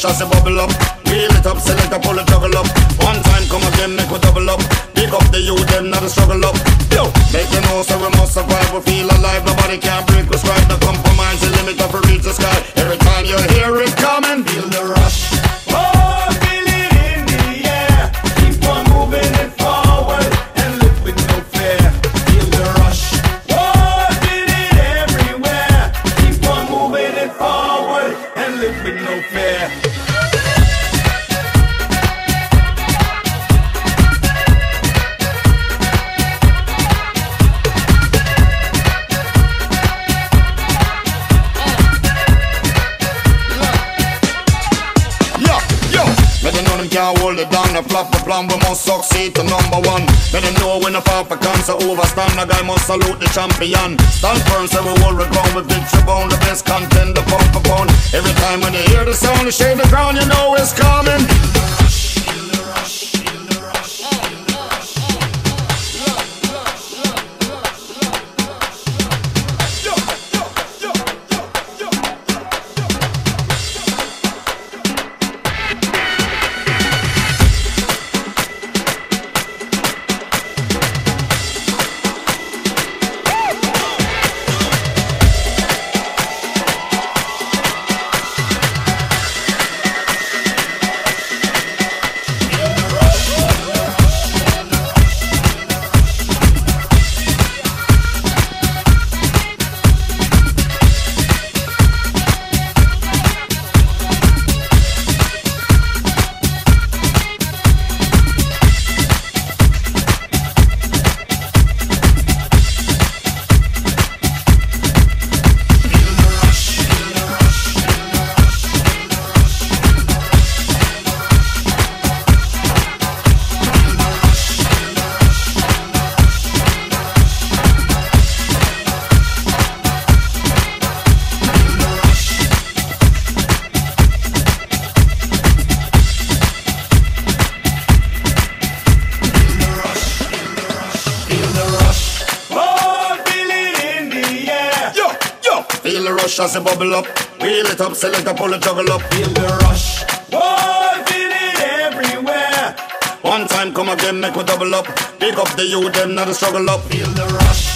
as it bubble up. Wheel it up, select a pull it, juggle up. One time come again, make we double up. Pick up the youth, them not a struggle up. Yo, make you know so we must survive. We feel alive, nobody can break us right. No compromise, the limit of reach the sky. Every time you hear it coming, feel the rush. Oh, feel it in the air. Keep on moving it forward and live with no fear. Feel the rush. Oh, feel it everywhere. Keep on moving it forward and live with no fear. Can't hold it down, the flop the plan, we must succeed to number one. Better know when the Papa comes to overstand, the guy must salute the champion. Stand firm, so we hold the ground with victory bound, the best contender, pound for pound. Every time when you hear the sound, you shake the ground, you know it's coming. Feel the rush, feel the rush, feel the rush, feel the Feel the rush as it bubble up. Wheel it up, select a pull it, juggle up. Feel the rush. Oh, feel it everywhere. One time come again, make we double up. Pick up the youth, them not a struggle up. Feel the rush.